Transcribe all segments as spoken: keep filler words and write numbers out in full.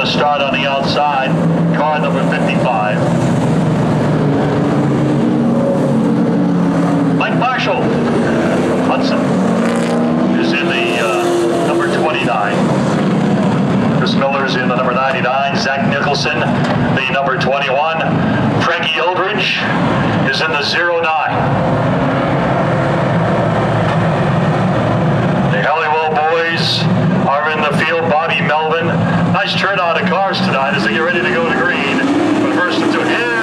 to start on the outside. Car number fifty-five. Mike Marshall, Hudson, is in the uh, number twenty-nine. Chris Miller's in the number ninety-nine. Zach Nicholson, the number twenty-one. Frankie Eldridge is in the zero nine. The Halliwell boys are in the field. Bobby Melvin. Nice turnout of cars tonight as they get ready to go to green. But first to here.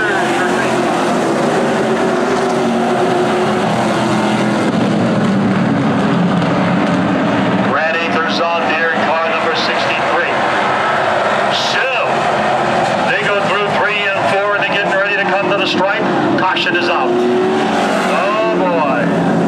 Brad Athers on there in car number sixty-three. So they go through three and four and they're getting ready to come to the stripe. Caution is out. Oh boy.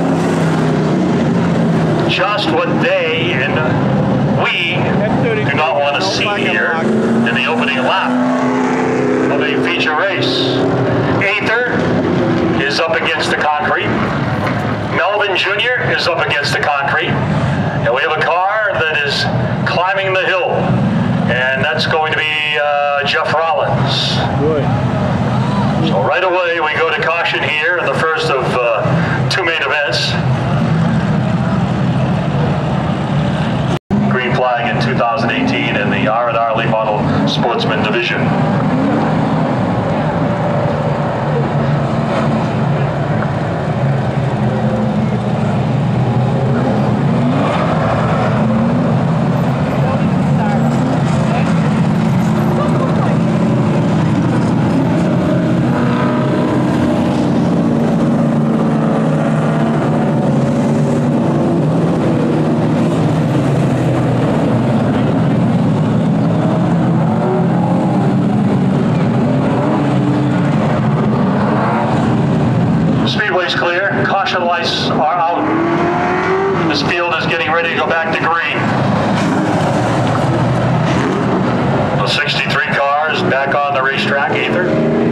Just what they and we do not want to see here in the opening lap of a feature race. Aether is up against the concrete. Melvin Junior is up against the concrete. And we have a car that is climbing the hill. And that's going to be uh, Jeff Rollins. Good. So right away we go to caution here in the first of uh, two main events. Green flag in two thousand eighteen in the R and R Late Model Sportsman Division. Caution lights are out. This field is getting ready to go back to green. The sixty-three cars back on the racetrack, Aether.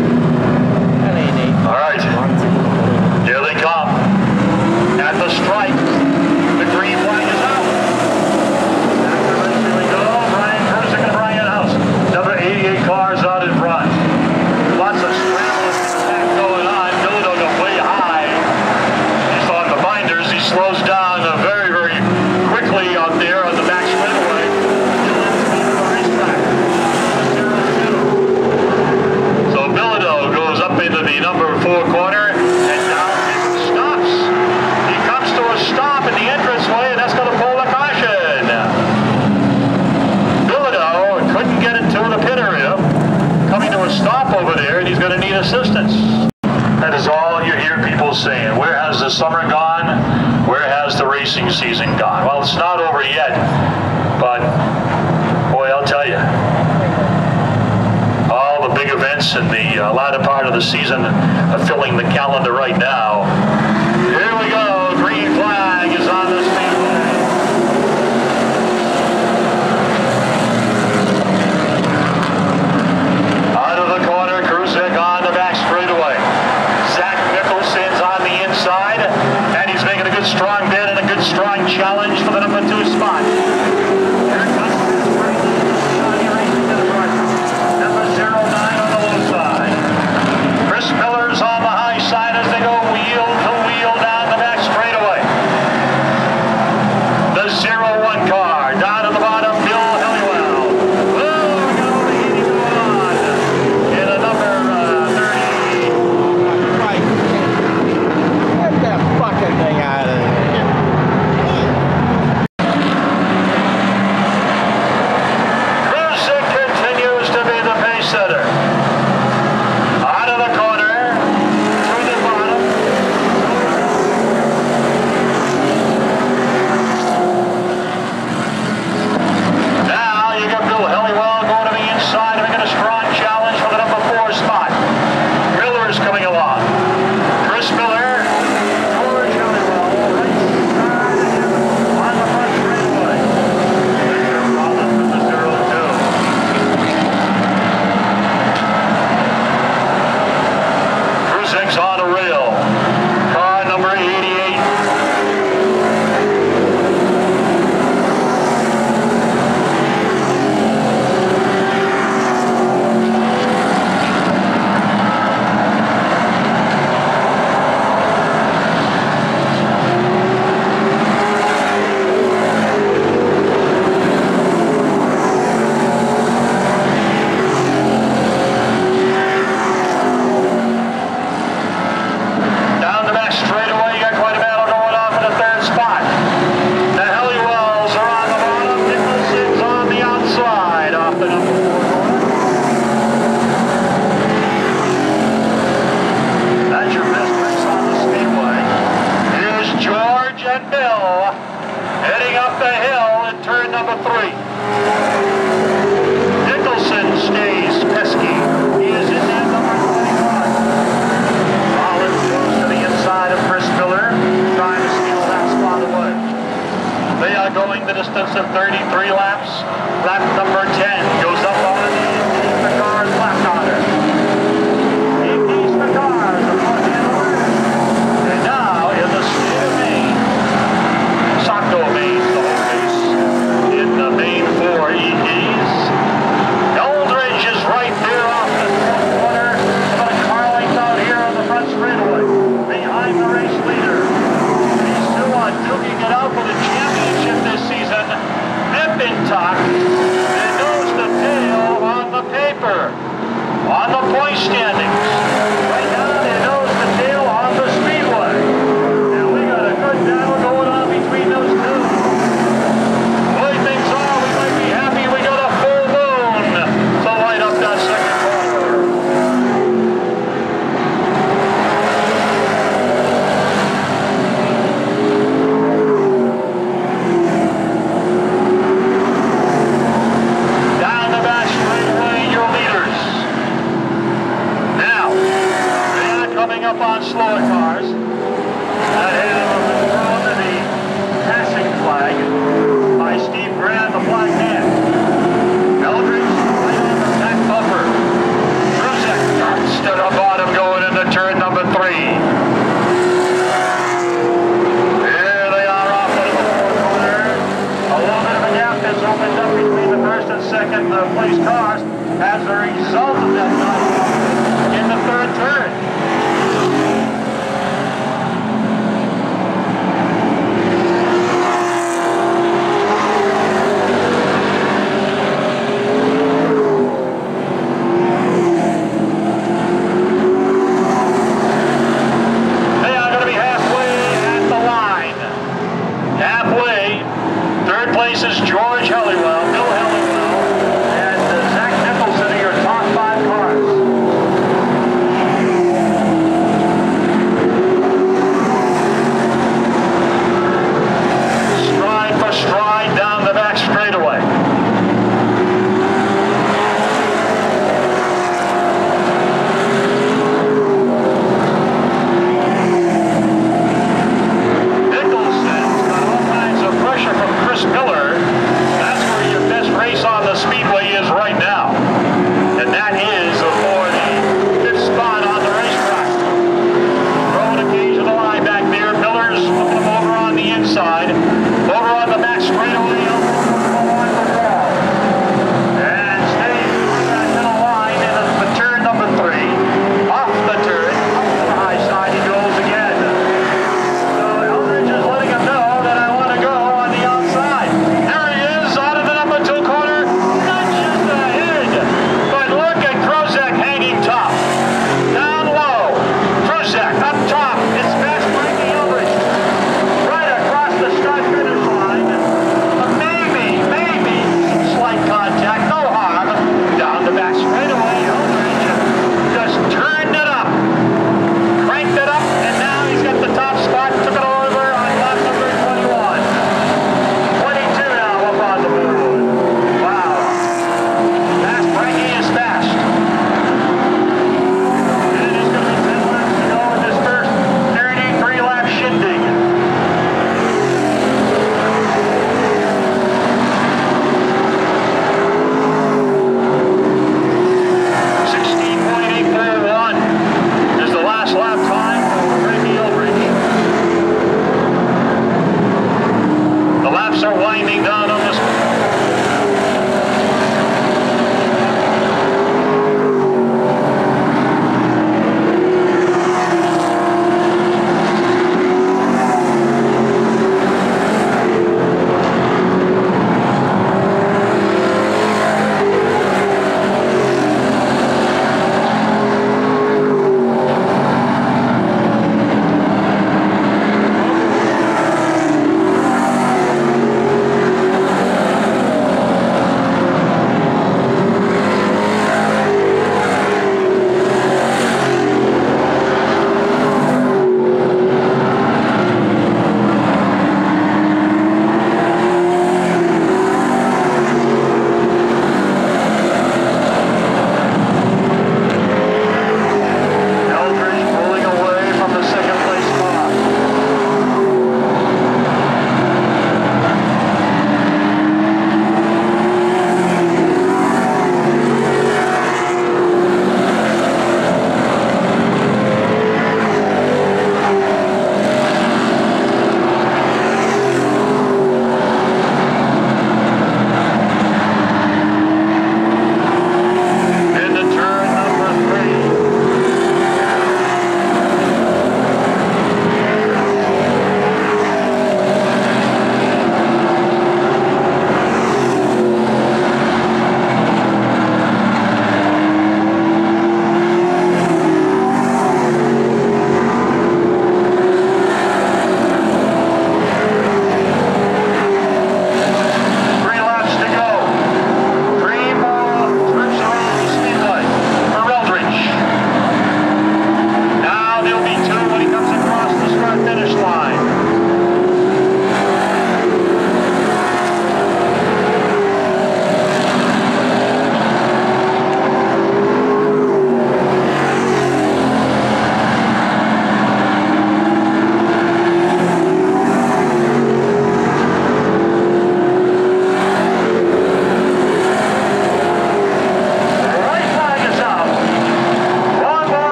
All right. Here they come. At the stripe, the green flag is out. Back to race, here we go. Brian Persick and Brian House. Number eighty-eight cars out in front. Lots of scrambling attack going on. No, no, no, way high. He slows down uh, very, very quickly out there on the back straightaway. So Bilodeau goes up into the number four corner and down it stops. He comes to a stop in the entranceway and that's going to pull the caution. Bilodeau couldn't get into the pit area. Coming to a stop over there and he's going to need assistance. That is all you hear people saying. Where has the summer gone? Where has the racing season gone? Well, it's not over yet, but boy, I'll tell you, all the big events in the uh, latter part of the season are filling the calendar right now. Here we go. Green flag is on the speedway. Out of the corner, Kruzek on the back straightaway. Zach Nicholson's on the inside, and he's making a good strong bid and a good strong challenge for the number two spot. Here it comes. Number zero nine on the low side. Chris Miller's on the high side as they go wheel to wheel down the back straightaway. The zero one car down at the bottom, Bill Halliwell. Whoa, we got all the heating going on in a number uh, thirty. Right. Get that fucking thing out of there. and Bill heading up the hill in turn number three. Nicholson stays pesky. He is in that number twenty-one. Rollins goes to the inside of Chris Miller, trying to steal that spot away. They are going the distance of thirty-three laps. Lap number ten goes up on the East Cars lap order. East Cars upon the order. And now in the state of Maine, Saco, Maine, the whole race in the main four E Ks. Eldridge is right there off the front corner, but Carling's out here on the front straightaway behind the race leader. These two are duking it out for the championship this season. McIntosh, and knows the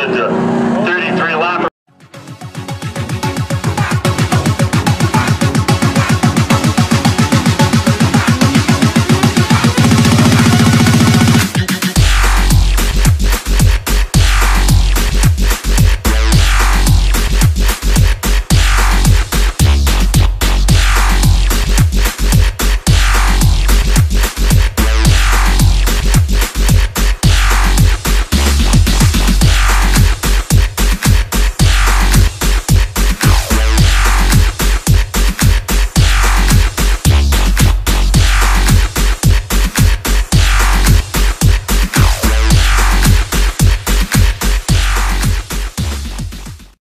wanted to